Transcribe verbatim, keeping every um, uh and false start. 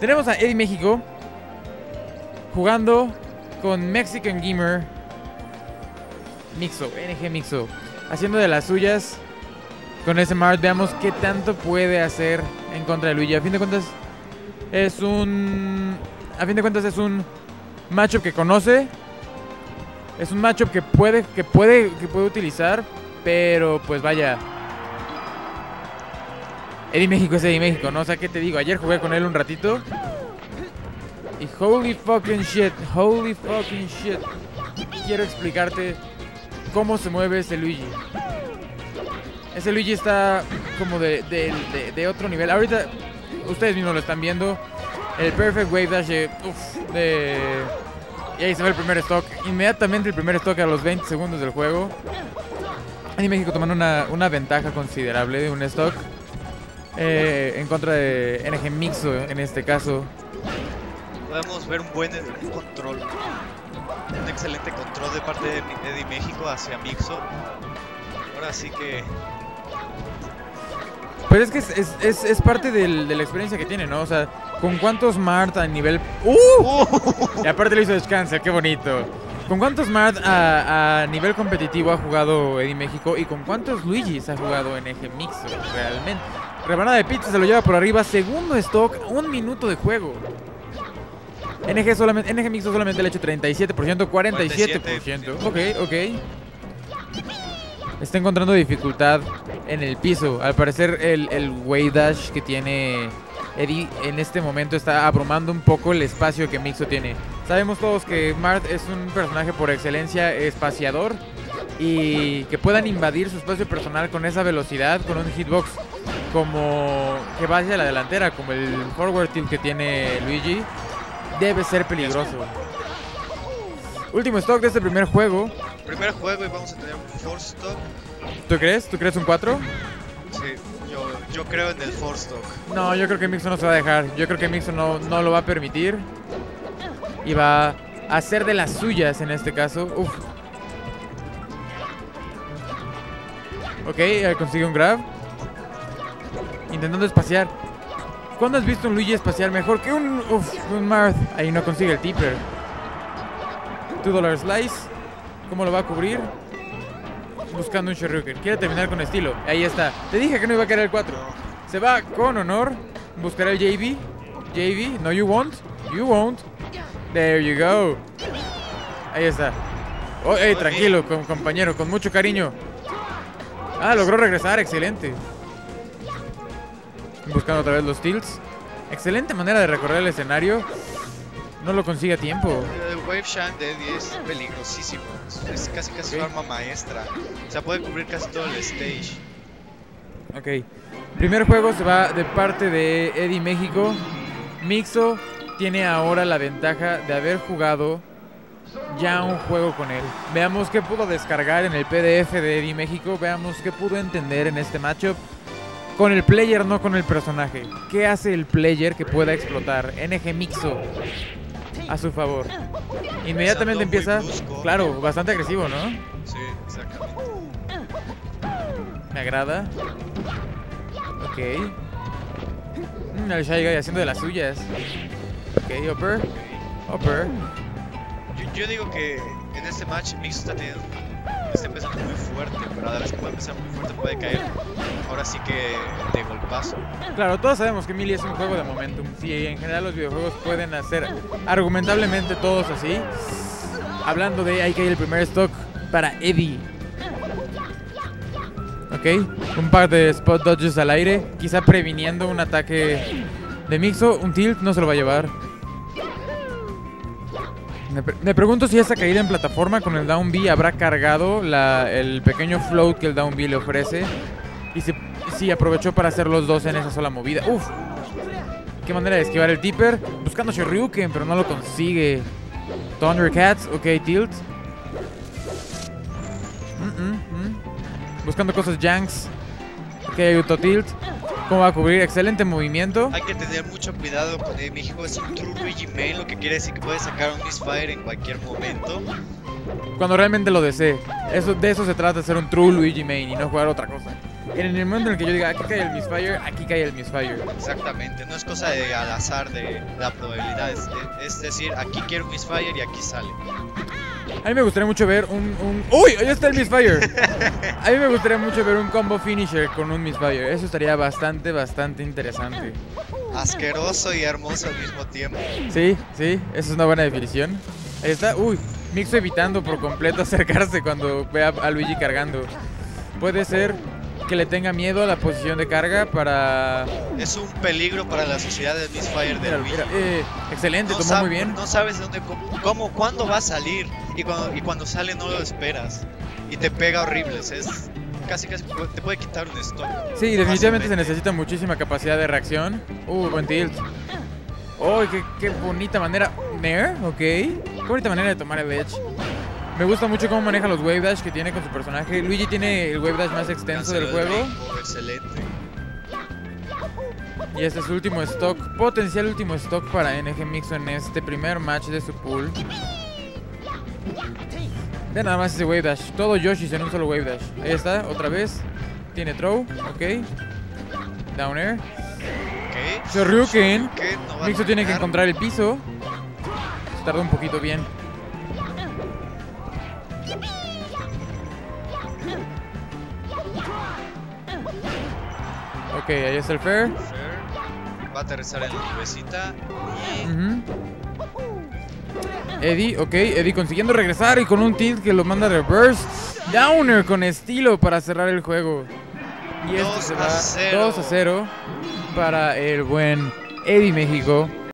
Tenemos a Eddie México jugando con Mexican Gamer Mixo, N G Mixo, haciendo de las suyas con ese Mart. Veamos qué tanto puede hacer en contra de Luigi. A fin de cuentas es un a fin de cuentas es un matchup que conoce, es un matchup que puede que puede que puede utilizar, pero pues vaya, Eddie México es Eddie México, ¿no? O sea, ¿qué te digo? Ayer jugué con él un ratito y holy fucking shit, holy fucking shit. Quiero explicarte cómo se mueve ese Luigi. Ese Luigi está como de, de, de, de otro nivel. Ahorita ustedes mismos lo están viendo. El Perfect Wave Dash de, uf, de... Y ahí se ve el primer stock. Inmediatamente el primer stock a los veinte segundos del juego. Eddie México tomando una, una ventaja considerable de un stock eh, en contra de N G Mixo en este caso. Podemos ver un buen un control. Un excelente control de parte de Eddie México hacia Mixo. Ahora sí que... Pero es que es, es, es, es parte del, de la experiencia que tiene, ¿no? O sea, ¿con cuántos Mart a nivel... ¡Uh! uh. Y aparte le hizo descanso, qué bonito. ¿Con cuántos Mart a, a nivel competitivo ha jugado Eddie México? ¿Y con cuántos Luigis ha jugado N G Mixo realmente? Rebanada de pizza se lo lleva por arriba. Segundo stock, un minuto de juego. N G, solamente, N G Mixo solamente le ha hecho treinta y siete por ciento, cuarenta y siete por ciento. Ok, ok. Está encontrando dificultad en el piso. Al parecer el, el Wave Dash que tiene Eddie en este momento está abrumando un poco el espacio que Mixo tiene. Sabemos todos que Mart es un personaje por excelencia espaciador y que puedan invadir su espacio personal con esa velocidad, con un hitbox como que va hacia la delantera, como el forward tilt que tiene Luigi, debe ser peligroso. Último stock de este primer juego. Primer juego y vamos a tener un force stock. ¿Tú crees? ¿Tú crees un cuatro? Sí, yo, yo creo en el force stock. No, yo creo que Mixo no se va a dejar. Yo creo que Mixo no, no lo va a permitir. Y va a hacer de las suyas en este caso. Uf. Ok, eh, consigue un grab. Intentando espaciar. ¿Cuándo has visto un Luigi espaciar mejor que un, uf, un Marth? Ahí no consigue el tipper. dos dólares slice. ¿Cómo lo va a cubrir? Buscando un Shoryuken. Quiere terminar con estilo. Ahí está. Te dije que no iba a caer el cuatro. Se va con honor. Buscará el J B. J B. No, you won't. You won't. There you go. Ahí está. Oh, hey, tranquilo, com compañero. Con mucho cariño. Ah, logró regresar. Excelente. Buscando otra vez los tilts. Excelente manera de recorrer el escenario. No lo consigue a tiempo. El Wave Shine de Eddie es peligrosísimo. Es casi casi su arma maestra. O sea, puede cubrir casi todo el stage. Ok. Primer juego se va de parte de Eddie México. Mixo tiene ahora la ventaja de haber jugado ya un juego con él. Veamos qué pudo descargar en el P D F de Eddie México. Veamos qué pudo entender en este matchup. Con el player, no con el personaje. ¿Qué hace el player que pueda explotar? N G Mixo a su favor. Inmediatamente empieza, claro, bastante agresivo, ¿no? Sí, exactamente. Me agrada. Ok. Mm, el Shy Guy haciendo de las suyas. Ok, upper. Upper. Yo, yo digo que en este match Mixo está teniendo... Está empezando muy fuerte, pero a la vez que puede empezar muy fuerte puede caer ahora sí que de golpazo. Claro, todos sabemos que Melee es un juego de momentum. Sí, en general los videojuegos pueden hacer argumentablemente todos así. Hablando de ahí que hay el primer stock para Eddie. Ok, un par de spot dodges al aire, quizá previniendo un ataque de Mixo. Un tilt no se lo va a llevar. Me, pre me pregunto si esa caída en plataforma con el down B habrá cargado la, el pequeño float que el down B le ofrece. Y si, si aprovechó para hacer los dos en esa sola movida. Uf, qué manera de esquivar el tipper. Buscando Shoryuken, pero no lo consigue. Thundercats, ok, tilt. Mm -mm -mm. Buscando cosas Janks. Ok, auto tilt. ¿Cómo va a cubrir? Excelente movimiento. Hay que tener mucho cuidado con el México. Es un true Luigi main, lo que quiere decir que puede sacar un misfire en cualquier momento. Cuando realmente lo desee. Eso, de eso se trata, ser un true Luigi main y no jugar otra cosa. En el momento en el que yo diga, aquí cae el Misfire, aquí cae el Misfire. Exactamente, no es cosa de al azar de la probabilidad, es, es decir, aquí quiero un Misfire y aquí sale. A mí me gustaría mucho ver un... un... ¡Uy! Ahí está el Misfire. A mí me gustaría mucho ver un combo finisher con un Misfire. Eso estaría bastante, bastante interesante. Asqueroso y hermoso al mismo tiempo. Sí, sí, esa es una buena definición. Ahí está. Uy, Mixo evitando por completo acercarse cuando ve a, a Luigi cargando. Puede ser que le tenga miedo a la posición de carga para... Es un peligro para la sociedad de Misfire de Mira, Luigi. mira, eh, excelente, No tomó sab- muy bien. No sabes dónde, cómo, cómo, cuándo va a salir y cuando, y cuando sale no lo esperas y te pega horrible. Es casi casi te puede quitar un stock. Sí, definitivamente se fácilmente. necesita muchísima capacidad de reacción. Uh, buen tilt. Oh, qué, qué bonita manera. Nair, ok. Qué bonita manera de tomar el edge. Me gusta mucho cómo maneja los wave dash que tiene con su personaje. Luigi tiene el wave dash más extenso del Canceló el juego. rainbow, excelente. Y este es su último stock, potencial último stock para N G Mixo en este primer match de su pool. Vean nada más ese wave dash, todo Yoshis en un solo wave dash. Ahí está, otra vez. Tiene throw, ok. Down air. Ok. Shoryuken. Shoryuken no va a Mixo tiene que ganar. encontrar el piso. Se tardó un poquito bien. Ok, ahí está el fair. Fair. Va a aterrizar en la nubecita y Ujú. Eddie, ok, Eddie consiguiendo regresar y con un tilt que lo manda a reverse. Downer con estilo para cerrar el juego. Y esto dos se a va cero. dos a cero para el buen Eddie México.